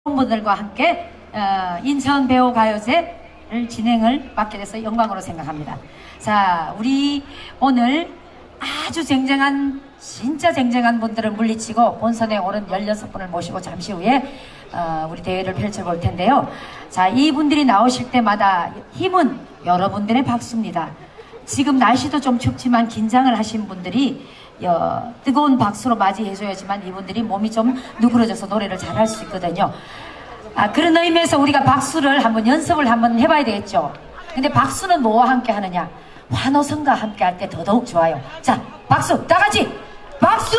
분들과 함께 인천 배우가요제를 진행을 맡게 돼서 영광으로 생각합니다. 자, 우리 오늘 아주 진짜 쟁쟁한 분들을 물리치고 본선에 오른 16분을 모시고 잠시 후에 우리 대회를 펼쳐볼 텐데요. 자, 이분들이 나오실 때마다 힘은 여러분들의 박수입니다. 지금 날씨도 좀 춥지만 긴장을 하신 분들이 뜨거운 박수로 맞이해줘야지만 이분들이 몸이 좀 누그러져서 노래를 잘할 수 있거든요. 그런 의미에서 우리가 박수를 한번 연습을 한번 해봐야 되겠죠. 근데 박수는 뭐와 함께 하느냐? 환호성과 함께 할 때 더더욱 좋아요. 자, 박수! 다 같이! 박수!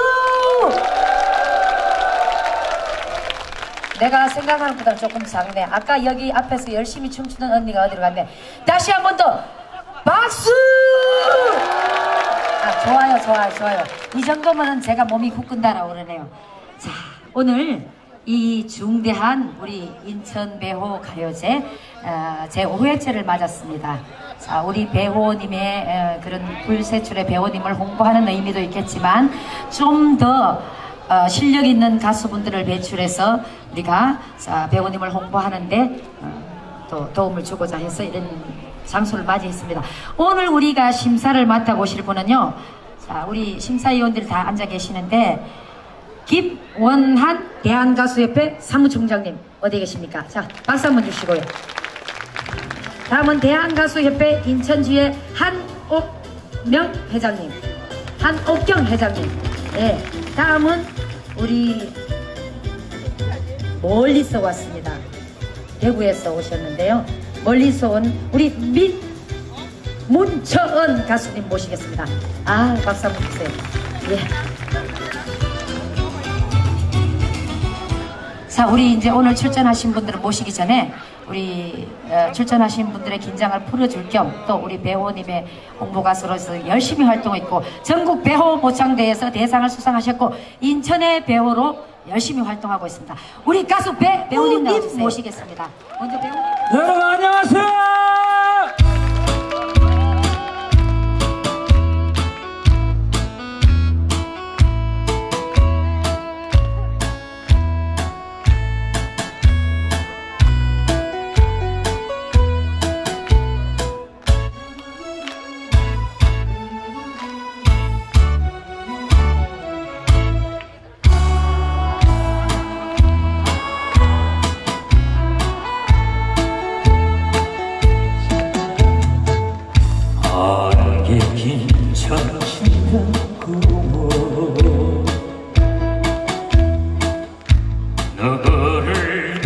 내가 생각하는 것보다 조금 작네. 아까 여기 앞에서 열심히 춤추던 언니가 어디로 갔네. 다시 한 번 더! 박수! 좋아요. 이 정도면은 제가 몸이 굳건 달아오르네요. 자, 오늘 이 중대한 우리 인천 배호 가요제 제5회째를 맞았습니다. 자, 우리 배호님의 그런 불세출의 배호님을 홍보하는 의미도 있겠지만 좀 더 실력 있는 가수분들을 배출해서 우리가 배호님을 홍보하는데 또 도움을 주고자 해서 이런 장소를 맞이했습니다. 오늘 우리가 심사를 맡아보실 분은요, 자, 우리 심사위원들이 다 앉아 계시는데 김원한 대한가수협회 사무총장님 어디 계십니까? 자, 박수 한번 주시고요. 다음은 대한가수협회 인천주의 한옥명 회장님, 한옥경 회장님. 네, 다음은 우리 멀리서 왔습니다. 대구에서 오셨는데요. 멀리서 온 우리 문처은 가수님 모시겠습니다. 박수 한번 주세요. 예. 자, 우리 이제 오늘 출전하신 분들을 모시기 전에 우리 출전하신 분들의 긴장을 풀어줄 겸 또 우리 배호님의 홍보가수로서 열심히 활동했고 전국 배호 모창대회에서 대상을 수상하셨고 인천의 배호로 열심히 활동하고 있습니다. 우리 가수 배호님 나와주세요. 모시겠습니다. 먼저 배호님. 여러분 안녕하세요. 너를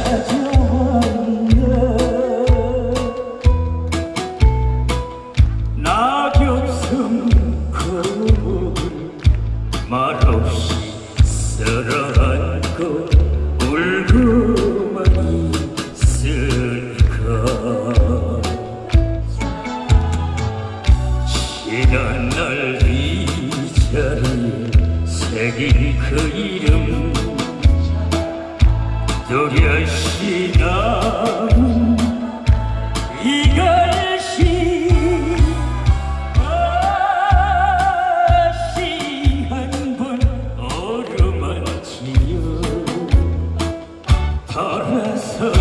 찾아왔네. 낙엽섬 거울 말없이 쓸어안고 울고만 있을까. 지난 날 이 자리에 새긴 그 이름 또렷이 남은 이갈시 다시 한번 어루만지며 돌아서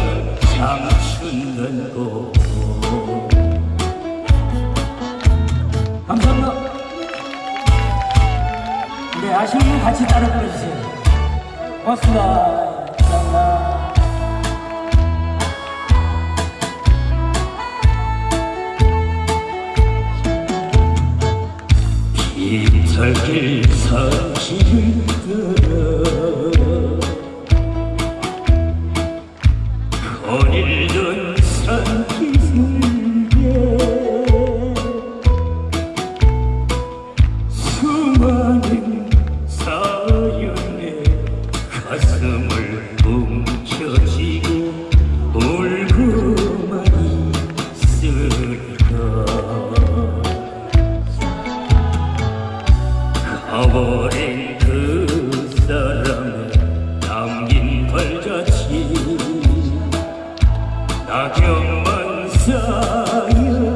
장춘는 곳. 감사합니다. 네, 아시는 분 같이 따라 불러주세요. 고맙습니다. 빗살길 사실을 따라 거닐던 산기슭에 수많은 사연에 가슴을 움켜쥐고 울고만 있을까. 가버린 그 사람의 남긴 발자취 낙엽만 쌓여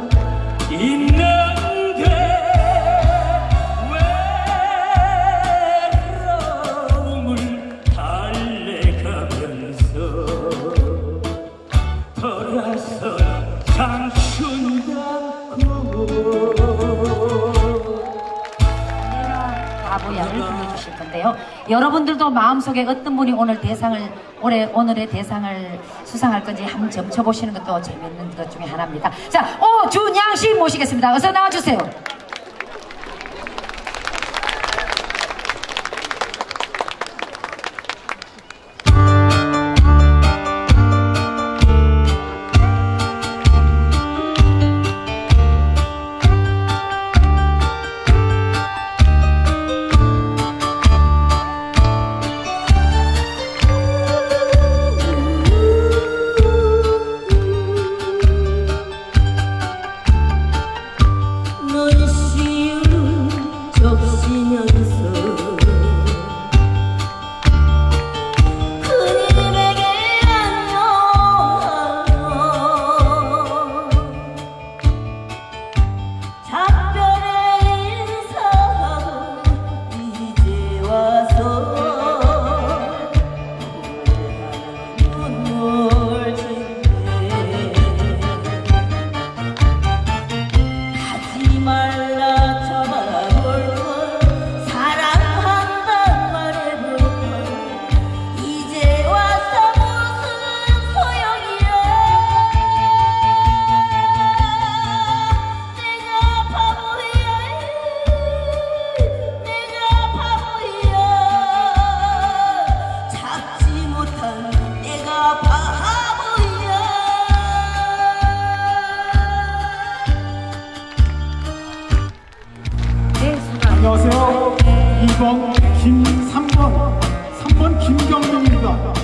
있는데 외로움을 달래가면서 여러분들도 마음속에 어떤 분이 오늘의 대상을 수상할 건지 한번 점쳐보시는 것도 재밌는 것 중에 하나입니다. 자, 오준양 씨 모시겠습니다. 어서 나와주세요. 안녕하세요. 2번 3번 김경민입니다.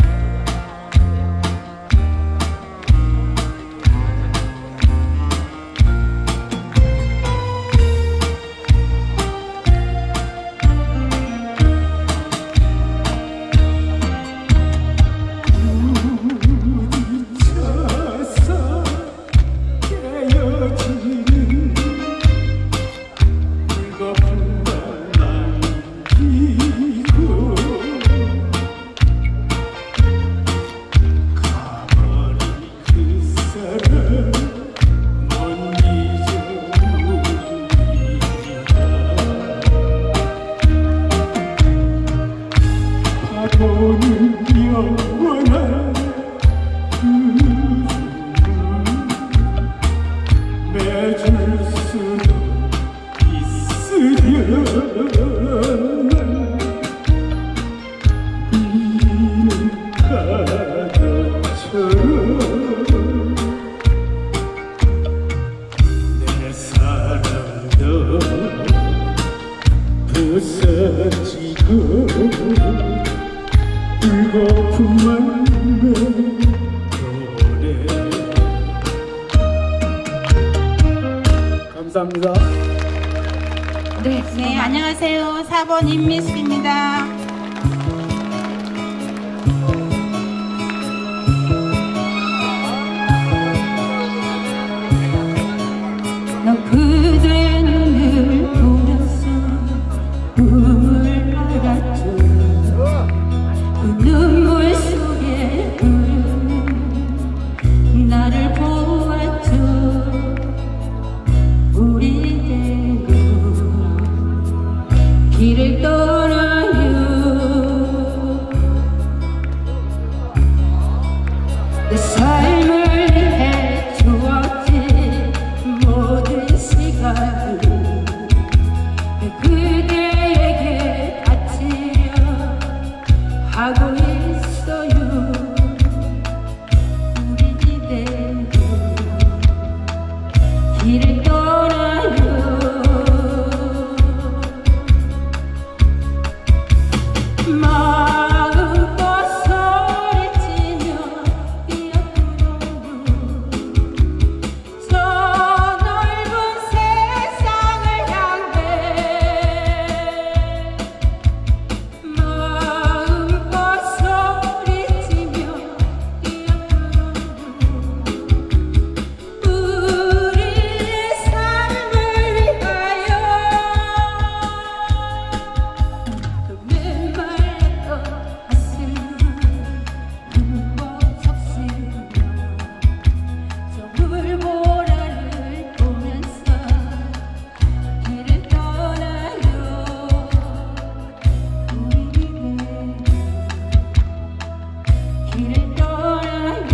내 사랑도 부서지고 울고픈 맘에 감사합니다. 네, 안녕하세요. 4번 임미수입니다. 넌 그대 눈을 보면서 눈물 알았죠. 그 눈물 속에 흐르는 나를 보았죠. 우리대로 길을 떠나요. 내 삶을 위해 주었지 모든 시간을 그대에게 바치려 하고 있어요. 우리대로 길을 떠나요. 마음껏 소리치며 뛰어들어 길을 떠나요.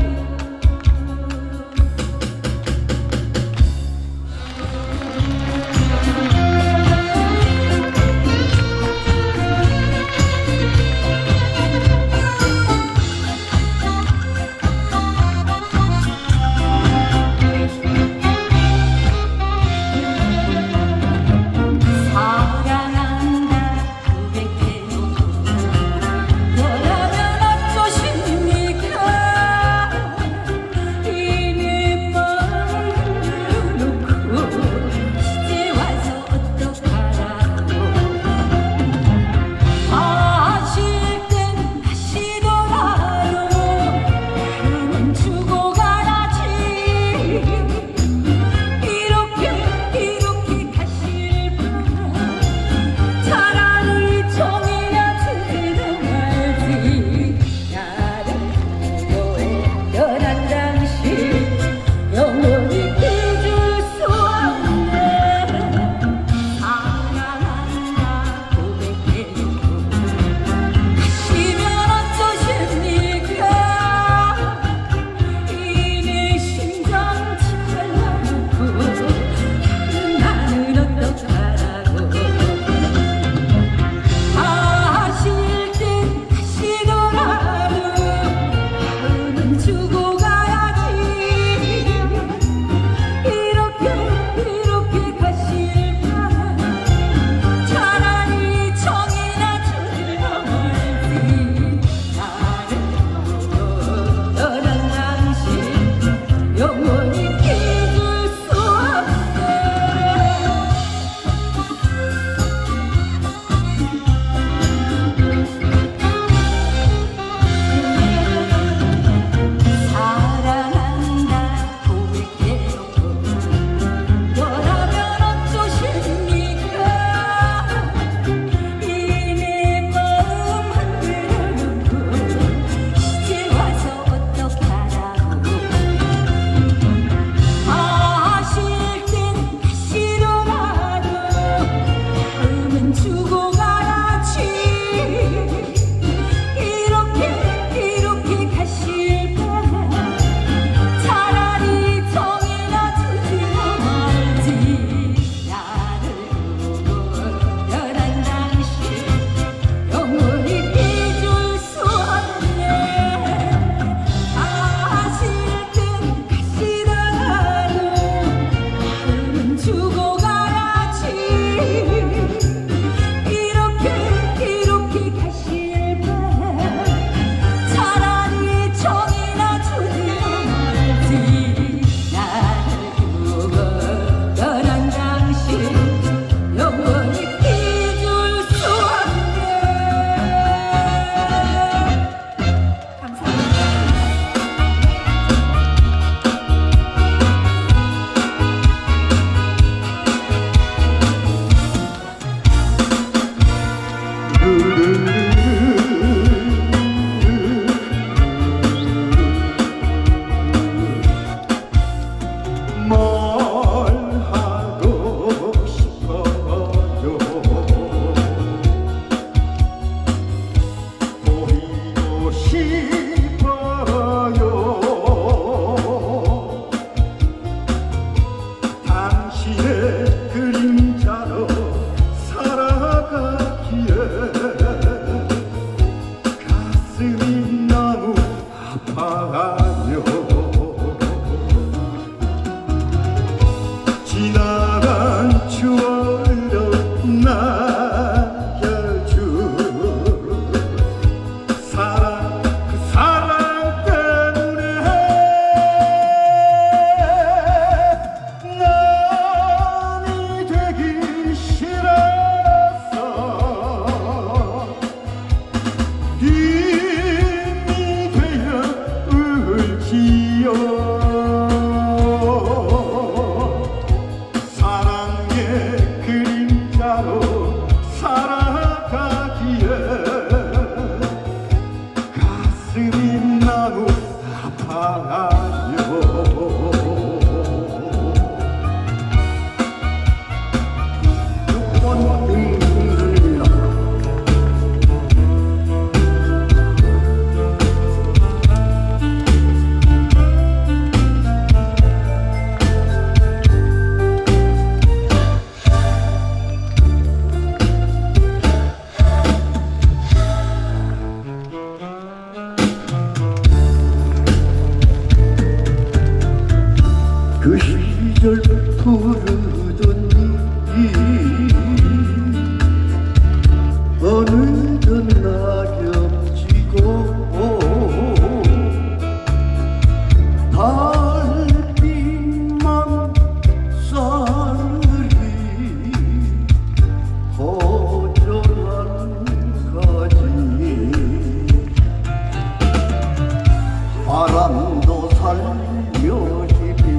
바람도 살며시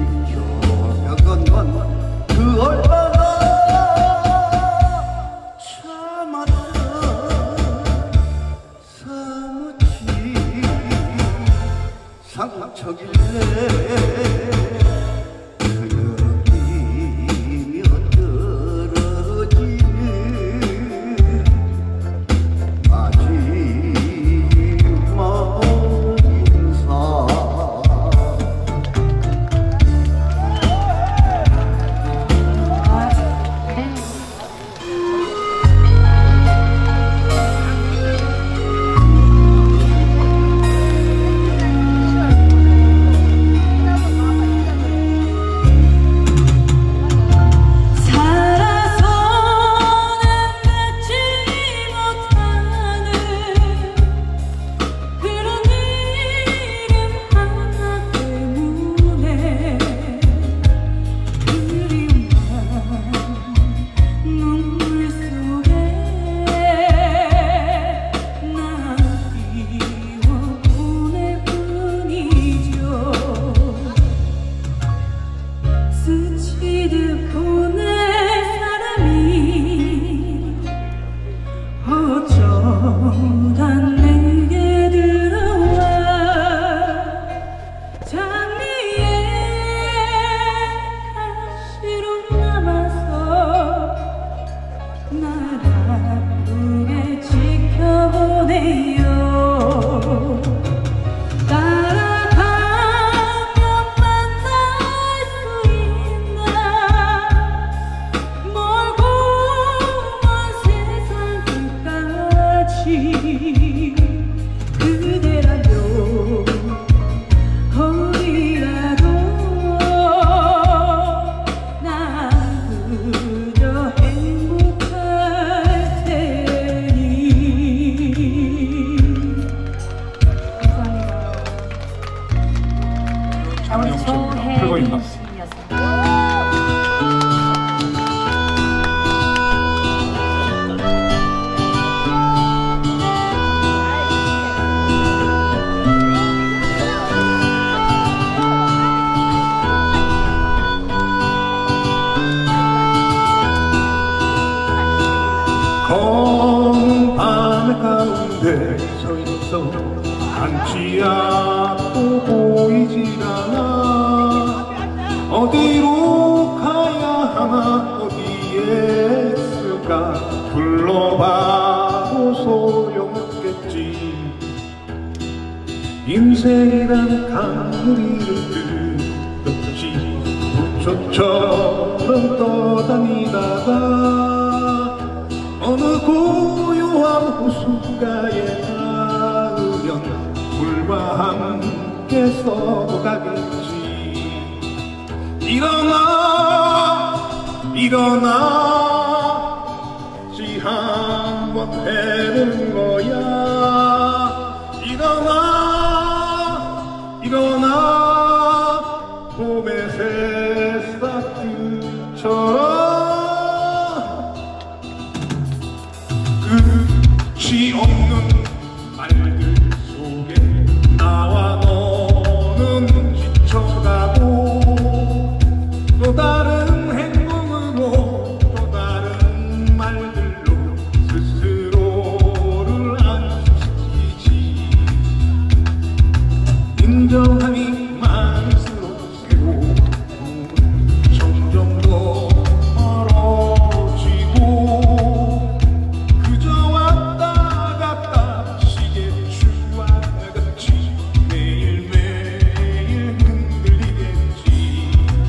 비춰벽은 그 얼마나 참았던 사무치 상처길래 검은 밤 가운데 서 있어 한치 앞도 보이질 않아. 어디로 가야 하나 어디에 있을까 불러봐도 소용없겠지. 인생이란 강물이를 끝없이 부초처럼 떠다니다가 어느 고요한 호숫가에 닿으면 물과 함께 썩어가겠지. 일어나 일어나 지 한번 해보는 거야. 일어나 일어나 봄의 새싹들처럼 끝이 없는 말들 속에 나와 너는 지쳐가고 또 다른 행동으로 또 다른 말들로 스스로를 안심시키지. 인정하기 많을수록 새로운 점점 더 멀어지고 그저 왔다 갔다 시계 주와같이 매일매일 흔들리겠지.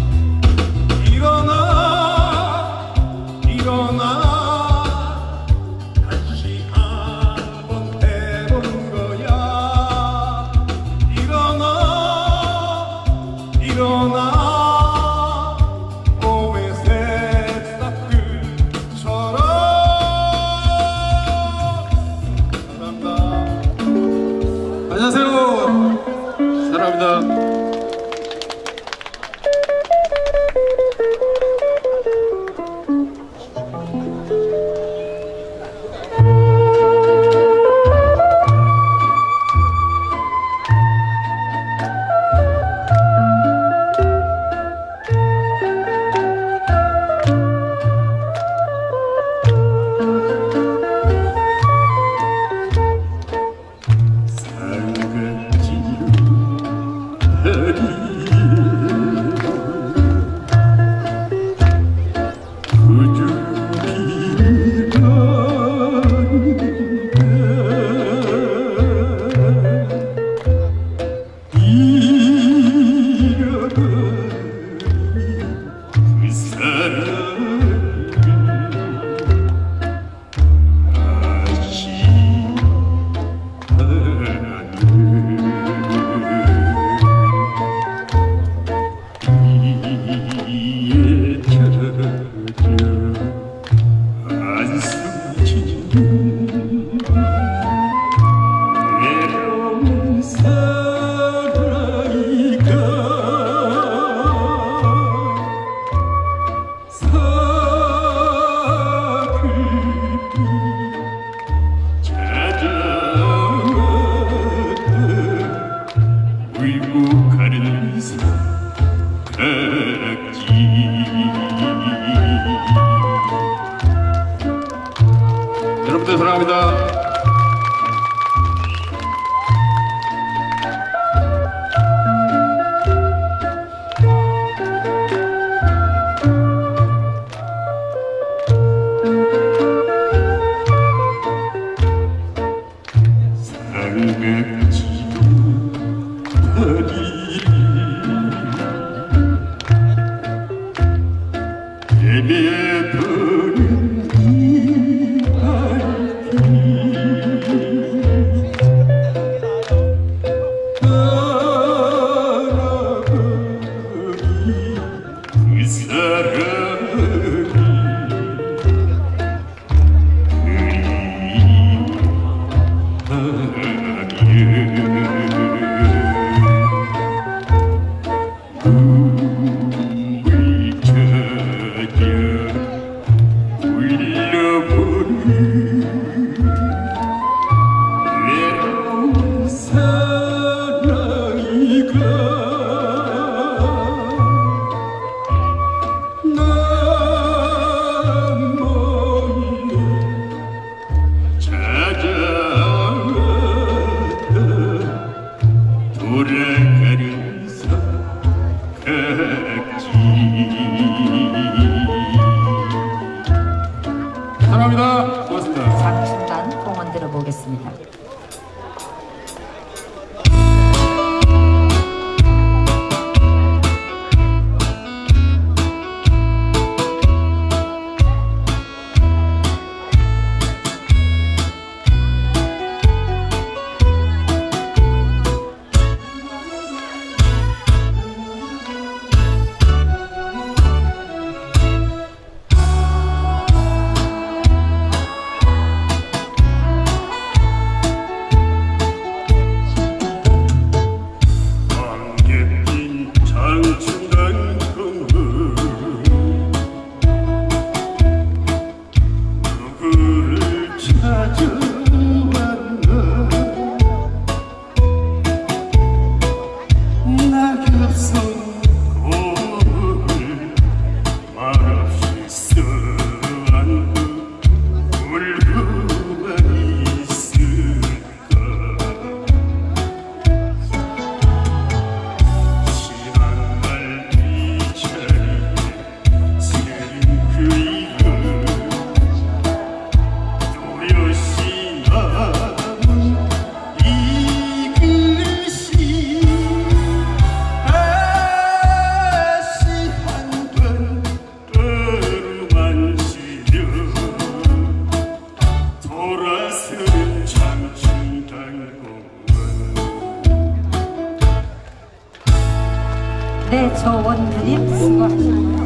일어나 일어나 다시 한번 해보는 거야. 일어나 일어나 봄의 새싹들처럼. 감사합니다. 안녕하세요. 사랑합니다. 돌아가려서 갔지. 사랑합니다. 고맙습니다. 장충단 공원 들어보겠습니다. 네, 저 원드림 수고하셨습니다.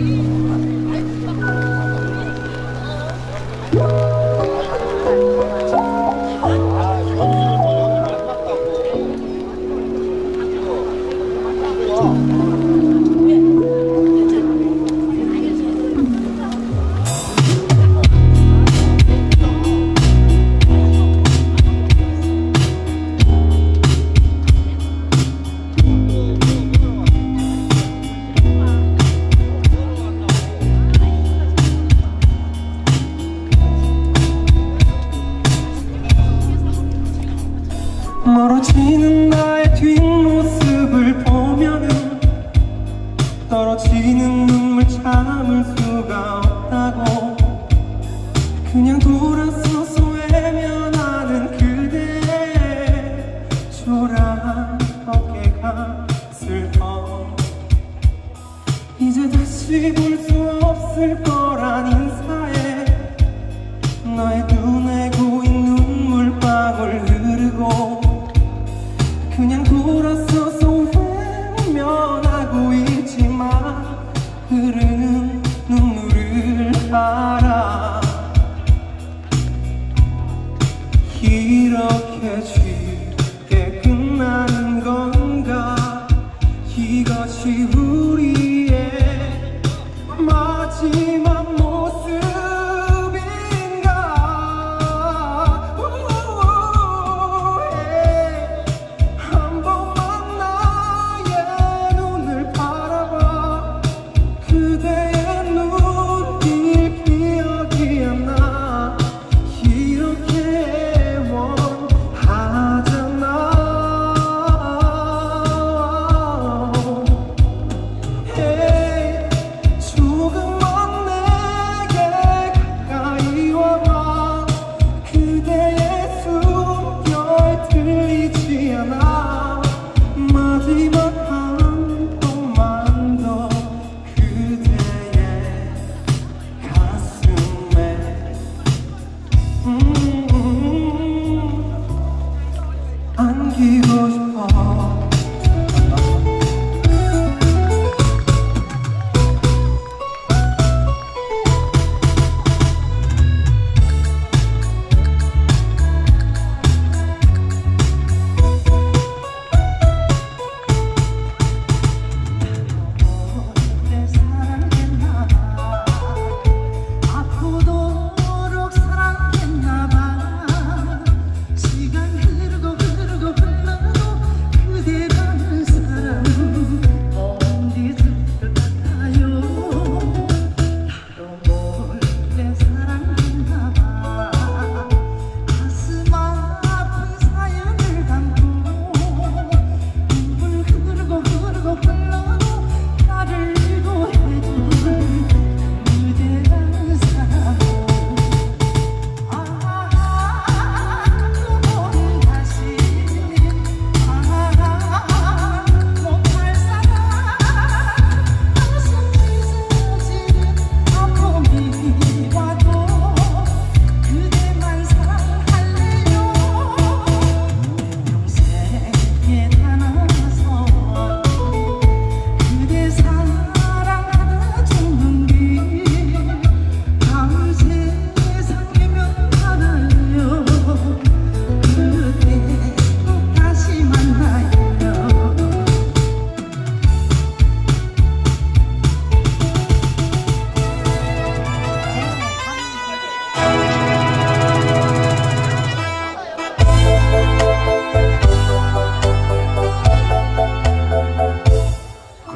멀어지는 나의 뒷모습을 보면은 떨어지는 눈물 참을 수가 없다고 그냥 돌아서서 외면하는 그대의 초라한 어깨가 슬퍼 이제 다시 볼 수 없을 거란 인사에 너의 눈에 고인 눈물방울 흐르고 그냥 돌아서서 외면하고 있지만 흐르는 눈물을 알아 이렇게 쉽게 끝나는 건가 이것이 우리의 마지막 모습인가 한 번만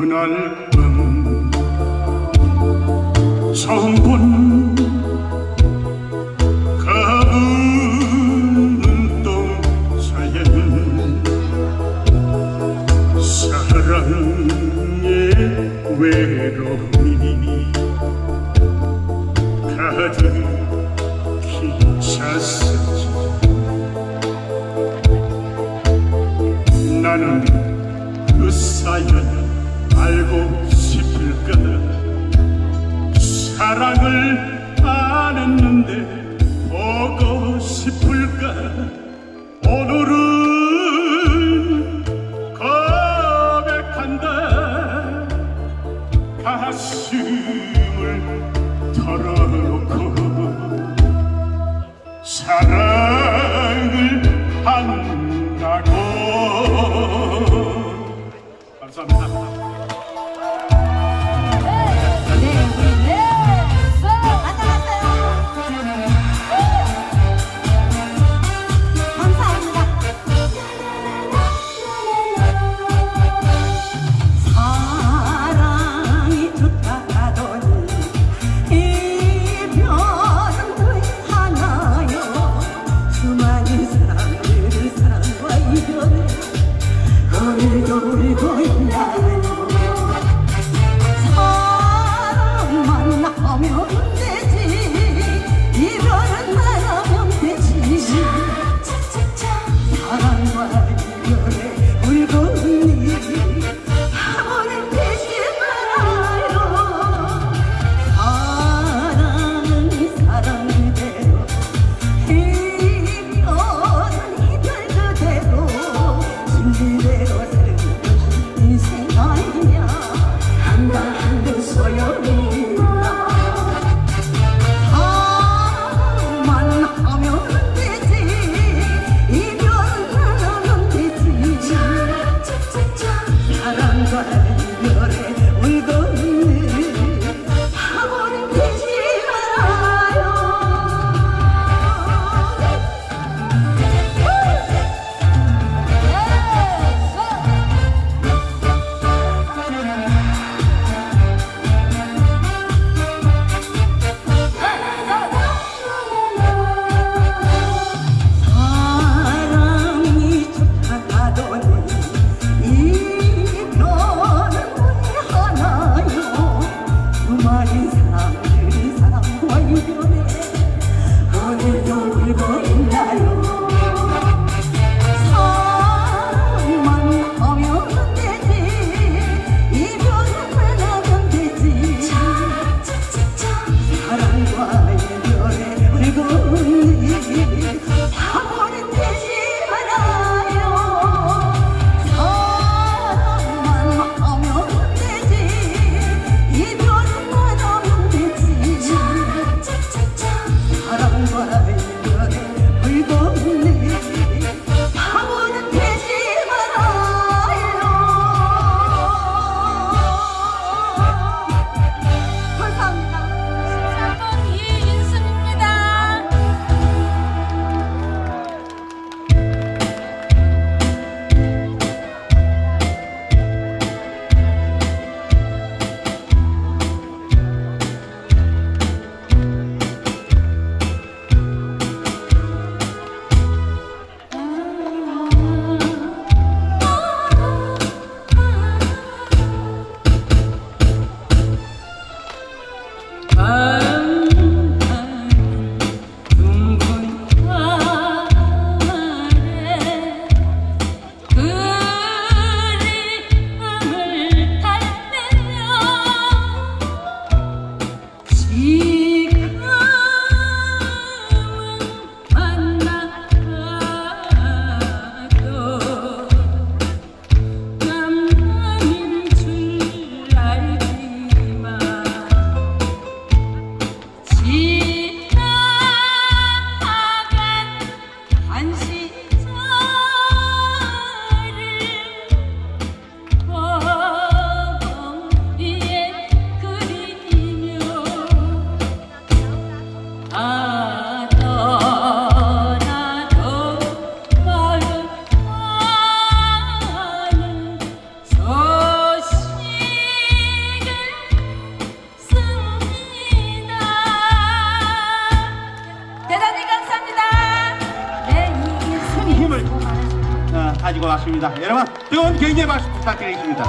그날 밤 처음 본 가쁜 눈동자에는 사랑의 외로움이 가득히 찼었지. 나는 그 사연 알고 싶을까? 사랑을 안 했는데 보고 싶을까? 오늘은 고백한다. 가슴을 털어놓고 사랑을 한다고. 감사합니다. 감사합니다. 아쉽습니다. 여러분 뜨거운 경제 박수 부탁드리겠습니다.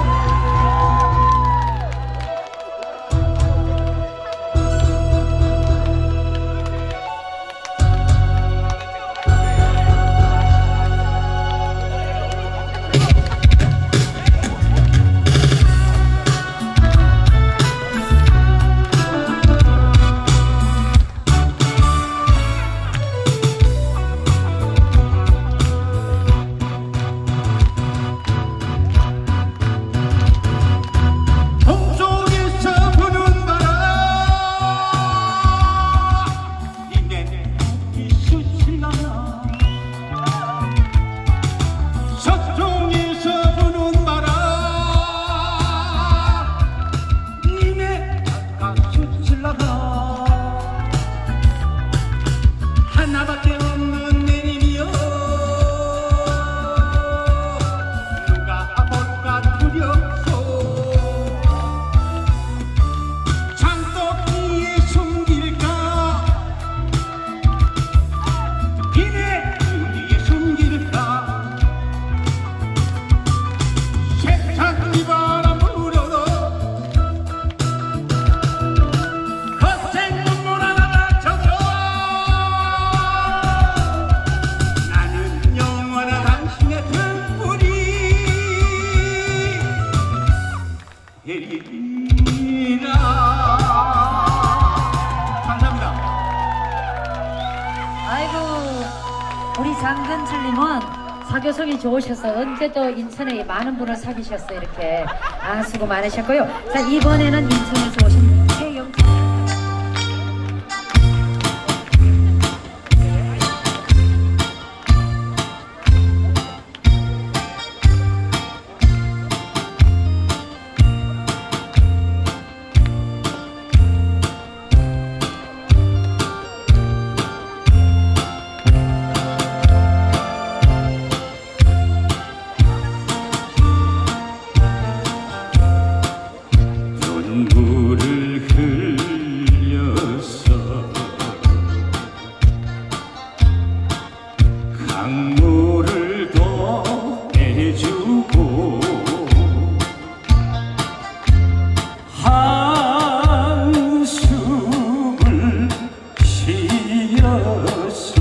장근철님은 사교성이 좋으셔서 언제 또 인천에 많은 분을 사귀셨어요. 이렇게 수고 많으셨고요. 자, 이번에는 인천에서 오신 최영철. 강물을 더해주고 한숨을 쉬어서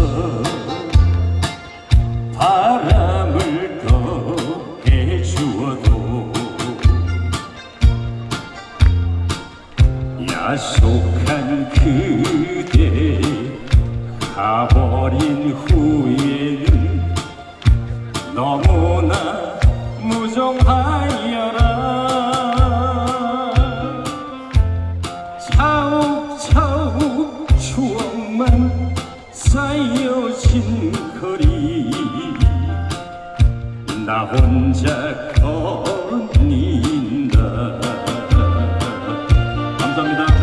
바람을 더해주어도 야속한 그대 가버린 후에는 너무나 무정하여라. 차곡차곡 추억만 쌓여진 거리 나 혼자 거닌다. 감사합니다.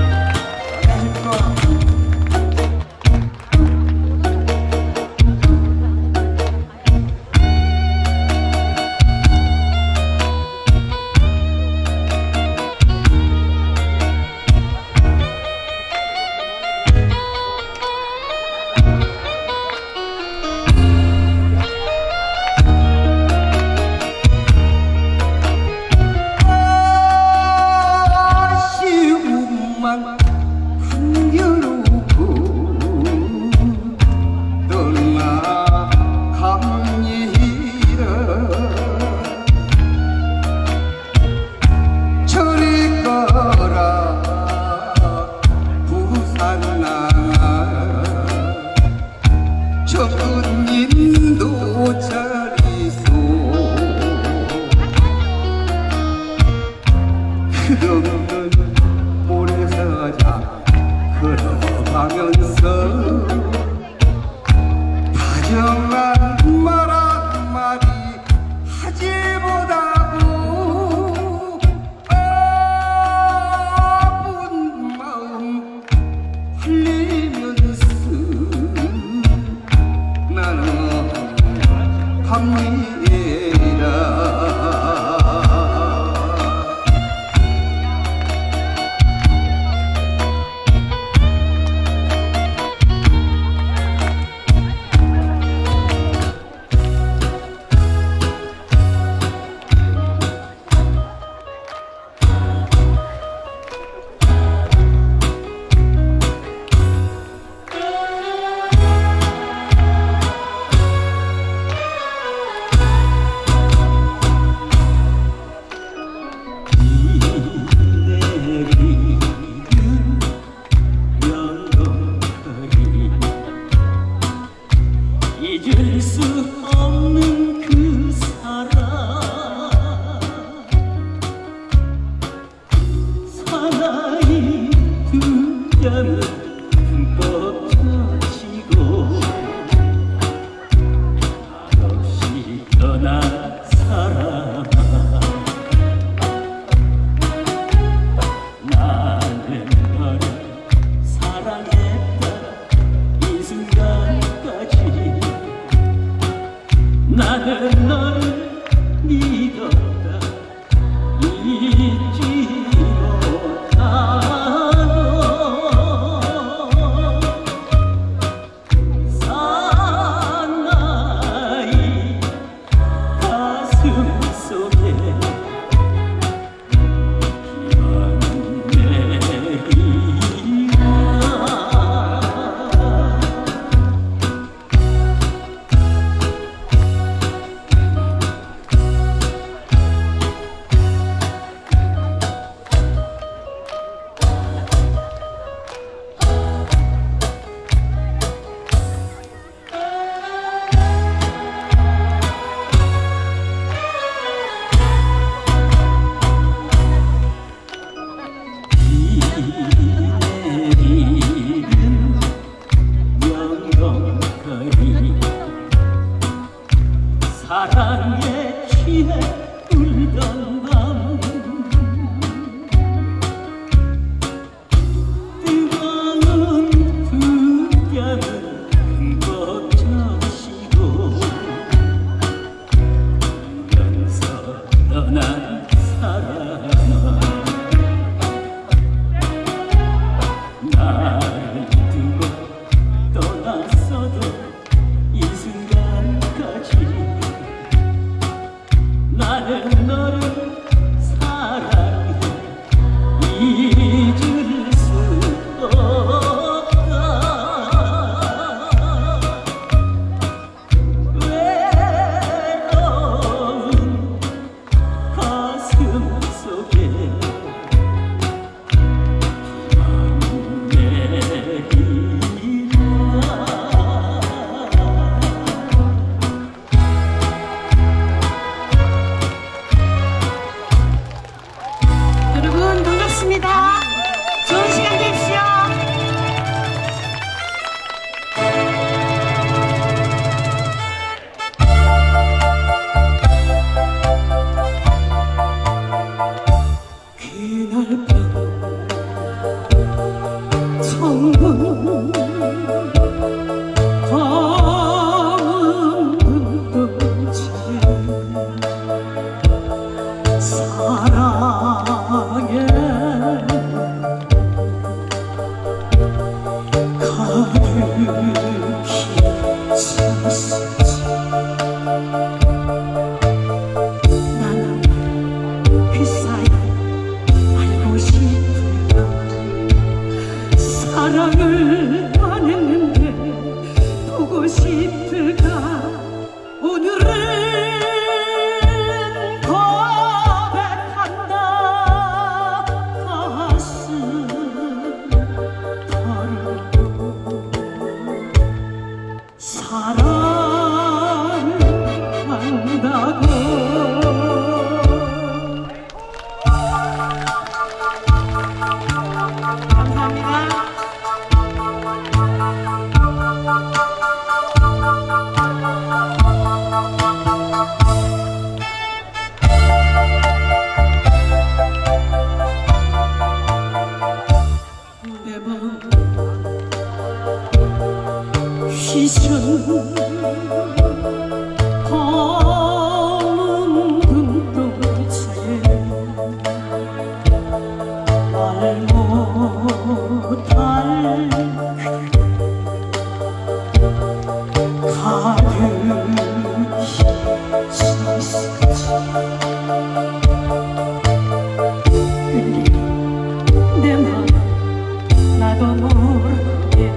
흘린 내 맘 나도 모르게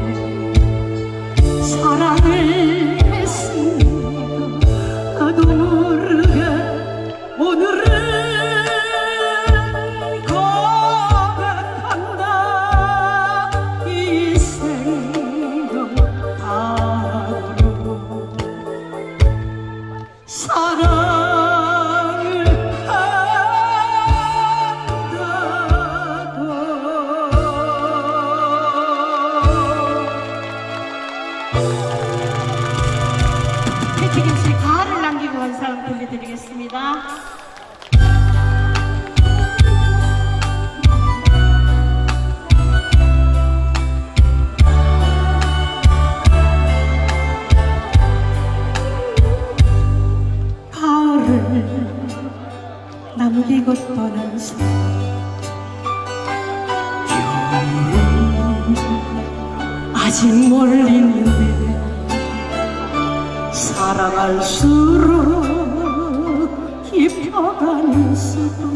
사랑을 했습니다. 나도 모르게 오늘은 고백한다. 이 생각 다로 사랑을 한다고. 패티김 씨 가을을 남기고 한 사람 들려드리겠습니다. 가을을 남기고 떠난 사람 겨울은 아직 멀리 있는데 사랑할수록 깊어가는 수도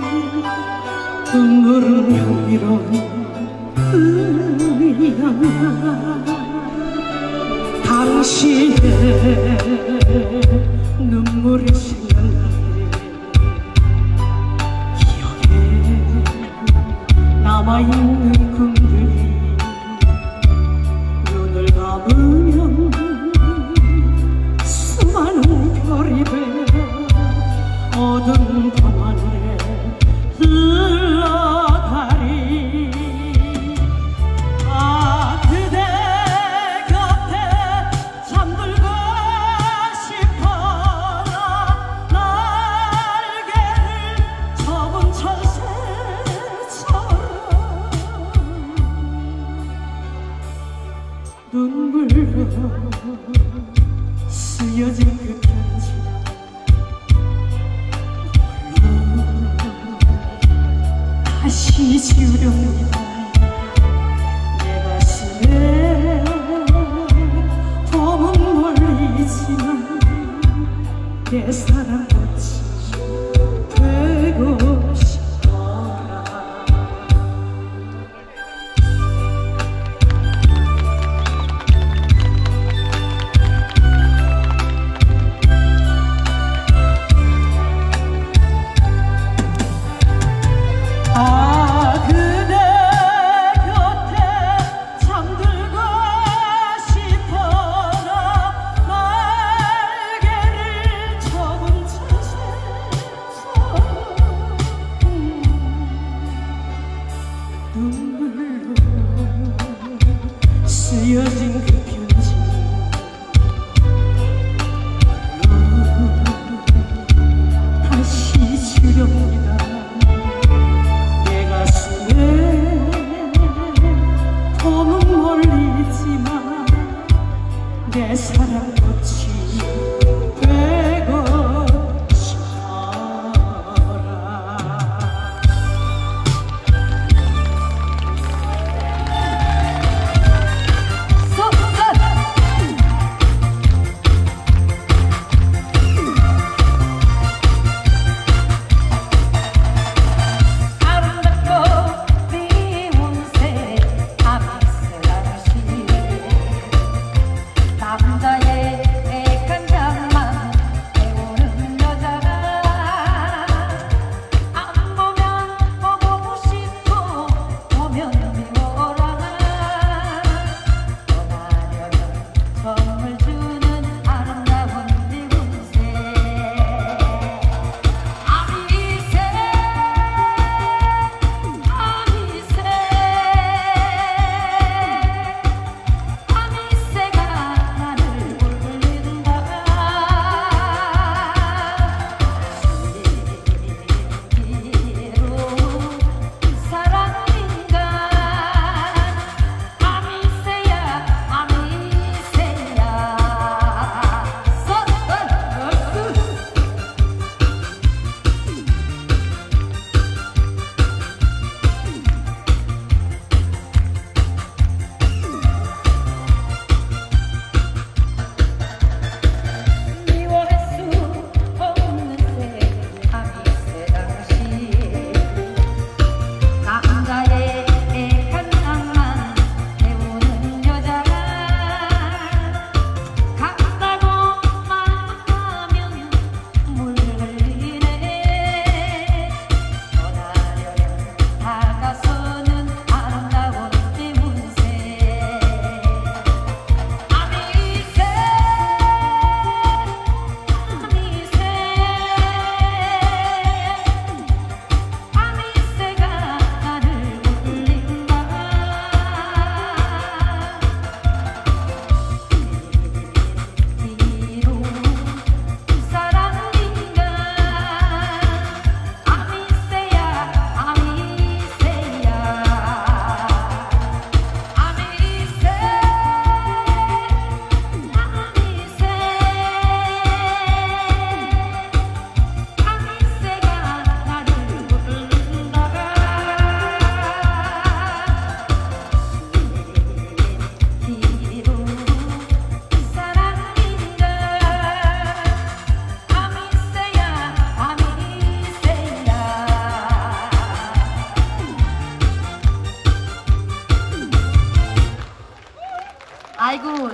눈물은 향기로운 의향 당신의 눈물이 생각나네. 기억에 남아있는 꿈들이 눈을 감으면 수많은 별이 되어 어두운 밤하늘에 흘러가리. 아 그대 곁에 잠들고 싶어라. 날개를 접은 천새처럼 눈물로 쓰여진 그 편지 다시 지우렵니다. 내 가슴에 봄은 멀리지만 내 사랑같이 되고 싶어라. 아 그대 곁에 잠들고 싶어라. 날개를 접은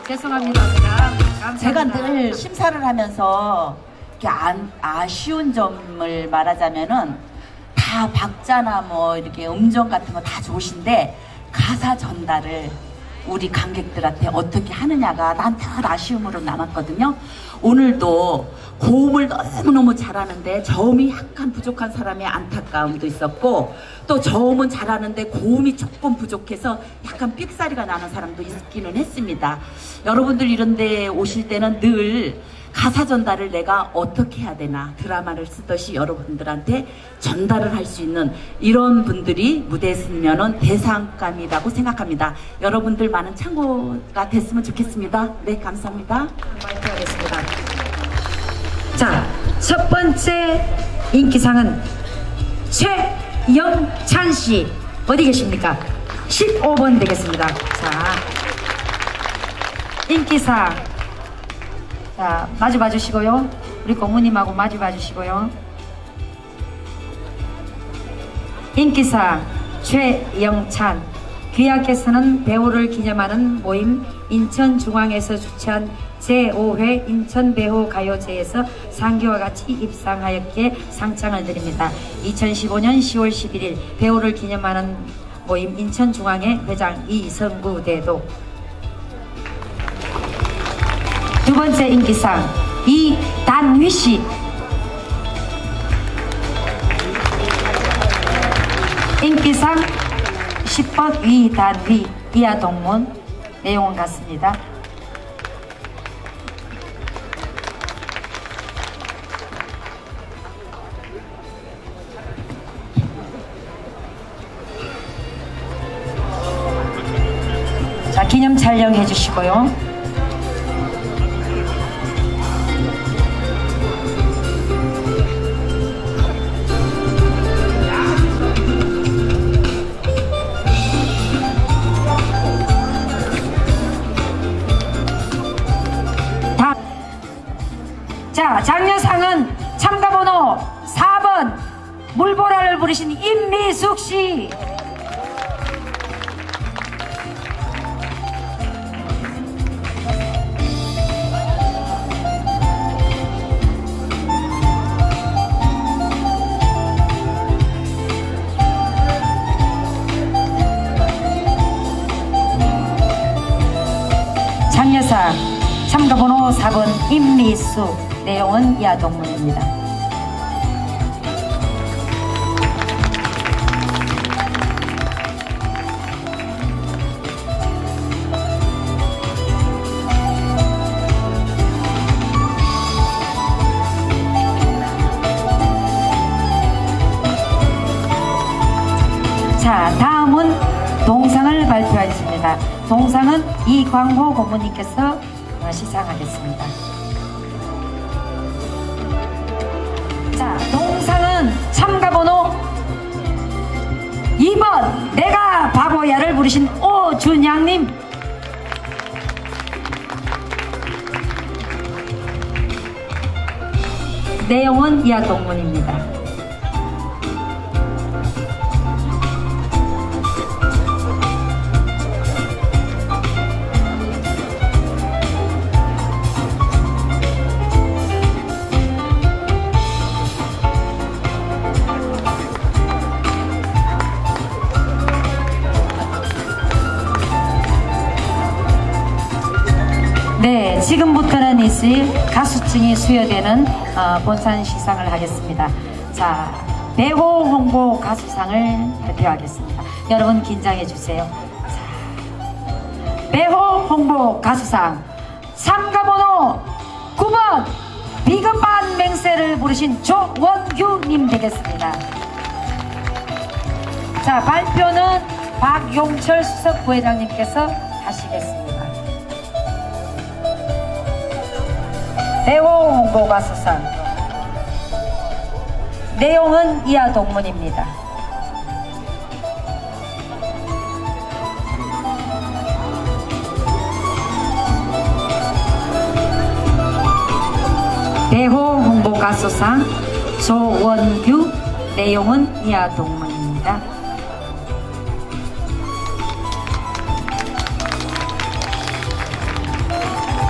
죄송합니다. 감사합니다. 제가 늘 심사를 하면서 아쉬운 점을 말하자면은 다 박자나 뭐 이렇게 음정 같은 거 다 좋으신데 가사 전달을 우리 관객들한테 어떻게 하느냐가 난 늘 아쉬움으로 남았거든요. 오늘도 고음을 너무너무 잘하는데 저음이 약간 부족한 사람의 안타까움도 있었고, 또 저음은 잘하는데 고음이 조금 부족해서 약간 삑사리가 나는 사람도 있기는 했습니다. 여러분들 이런 데 오실 때는 늘 가사 전달을 내가 어떻게 해야 되나, 드라마를 쓰듯이 여러분들한테 전달을 할 수 있는 이런 분들이 무대에 서면은 대상감이라고 생각합니다. 여러분들 많은 참고가 됐으면 좋겠습니다. 네, 감사합니다. 발표하겠습니다. 자, 첫 번째 인기상은 최영찬 씨, 어디 계십니까? 15번 되겠습니다. 자, 인기상. 자, 마주 봐주시고요. 우리 고모님하고 마주 봐주시고요. 인기상 최영찬. 귀하께서는 배우를 기념하는 모임 인천중앙에서 주최한 제5회 인천배우가요제에서 상기와 같이 입상하였기에 상장을 드립니다. 2015년 10월 11일 배우를 기념하는 모임 인천중앙회 회장 이성구 대도. 두 번째 인기상 이단휘 씨. 인기상 10번 이단휘, 이하동문. 내용은 같습니다. 자, 기념 촬영해 주시고요. 자, 장려상은 참가번호 4번 물보라를 부르신 임미숙 씨. 장려상 참가번호 4번 임미숙. 내용은 이하동문입니다. 자, 다음은 동상을 발표하겠습니다. 동상은 이광호 고모님께서 시상하겠습니다. 자, 동상은 참가번호 2번 내가 바보야를 부르신 오준양님. 내용은 이하동문입니다. 네, 지금부터는 있을 가수증이 수여되는 본산 시상을 하겠습니다. 자, 배우 홍보 가수상을 발표하겠습니다. 여러분 긴장해 주세요. 자, 배우 홍보 가수상 참가번호 9번 비겁한 맹세를 부르신 조원규님 되겠습니다. 자, 발표는 박용철 수석 부회장님께서 하시겠습니다. 배우 홍보 가수상. 내용은 이하동문입니다. 배우 홍보 가수상 조원규. 내용은 이하동문입니다.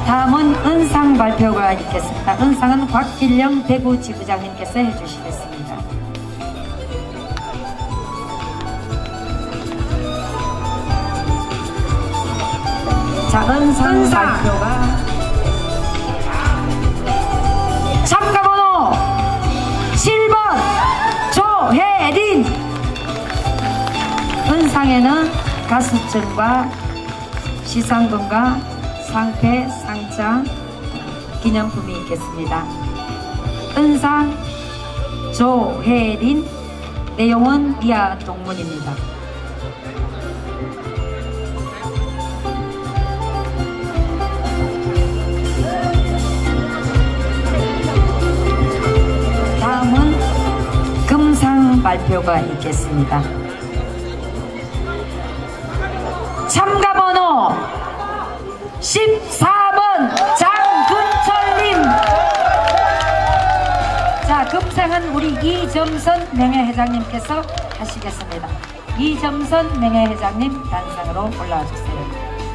다음은 은상 발표가 있겠습니다. 은상은 곽길령 대구지부장님께서 해주시겠습니다. 자, 은상 발표가 참가번호 7번 조혜린. 은상에는 가수증과 시상금과 상패, 상장, 기념품이 있겠습니다. 은상 조혜린. 내용은 이하 동문입니다. 다음은 금상 발표가 있겠습니다. 참가번호 14번 장근철님. 자, 금상은 우리 이점선 명예회장님께서 하시겠습니다. 이점선 명예회장님 단상으로 올라와 주세요.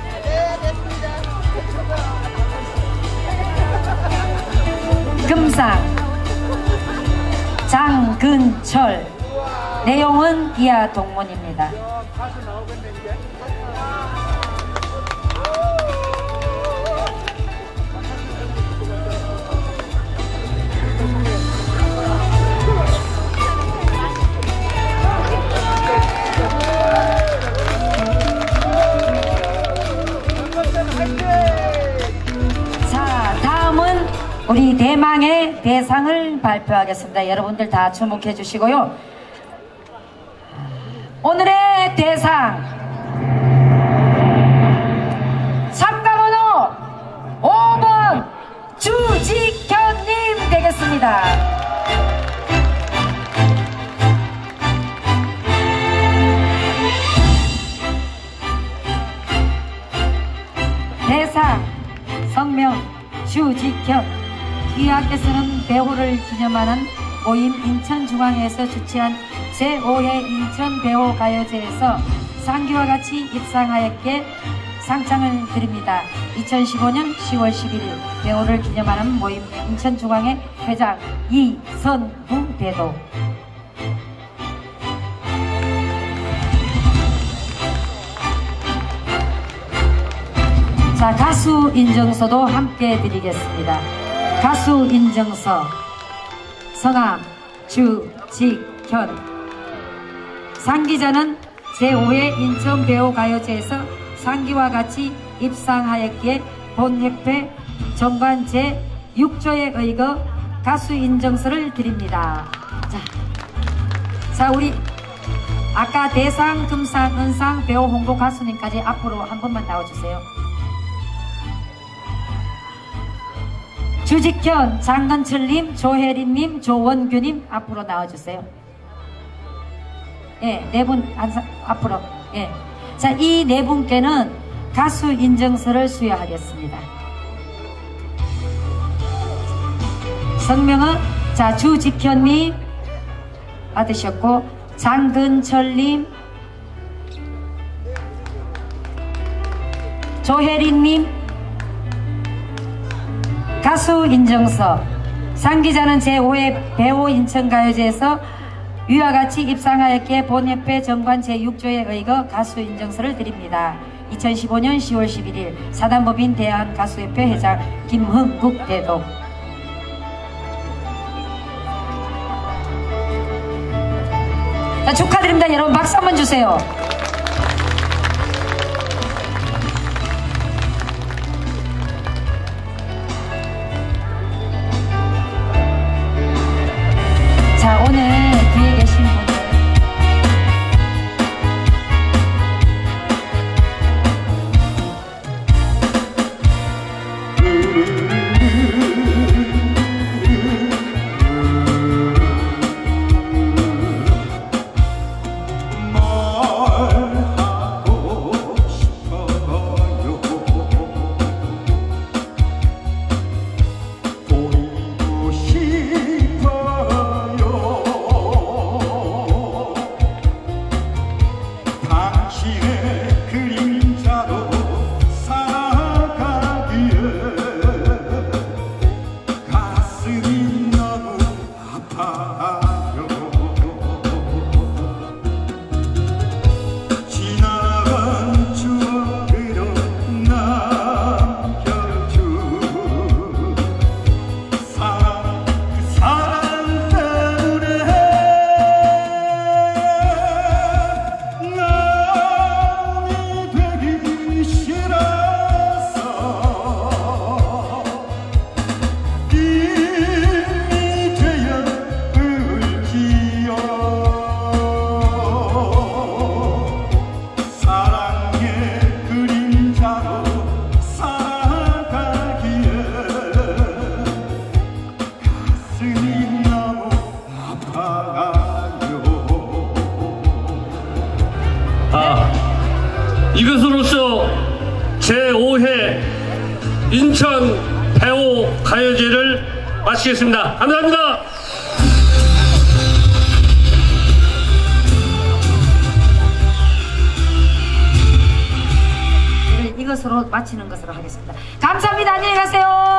금상 장근철. 내용은 이하 동문입니다. 자, 다음은 우리 대망의 대상을 발표하겠습니다. 여러분들 다 주목해 주시고요. 오늘의 대상 참가번호 5번 주직현님 되겠습니다. 대상 성명 주직현. 이하께서는 배우를 기념하는 모임 인천중앙회에서 주최한 제5회 인천배우가요제에서 상기와 같이 입상하였기에 상장을 드립니다. 2015년 10월 11일 배우를 기념하는 모임 인천중앙회 회장 이선부 대도. 자, 가수 인증서도 함께 드리겠습니다. 가수 인증서 성함 주직현. 상기자는 제5회 인천배우가요제에서 상기와 같이 입상하였기에 본협회 정관 제6조에 의거 가수 인증서를 드립니다. 자, 우리 아까 대상, 금상, 은상, 배우 홍보 가수님까지 앞으로 한 번만 나와주세요. 주직현, 장근철님, 조혜린님, 조원규님 앞으로 나와주세요. 예, 네 분 앞으로. 예. 자, 이 네 분께는 가수 인증서를 수여하겠습니다. 성명은 자, 주직현님 받으셨고, 장근철님, 조혜린님 가수 인증서. 상기자는 제5회 배우 인천가요제에서 위와 같이 입상하였기에 본협회 정관 제6조에 의거 가수 인증서를 드립니다. 2015년 10월 11일 사단법인 대한가수협회 회장 김흥국 대도. 자, 축하드립니다. 여러분 박수 한번 주세요. 자, 오늘 뒤에 계신 분들 말 인천 배우 가요제를 마치겠습니다. 감사합니다. 이것으로 마치는 것으로 하겠습니다. 감사합니다. 안녕히 가세요.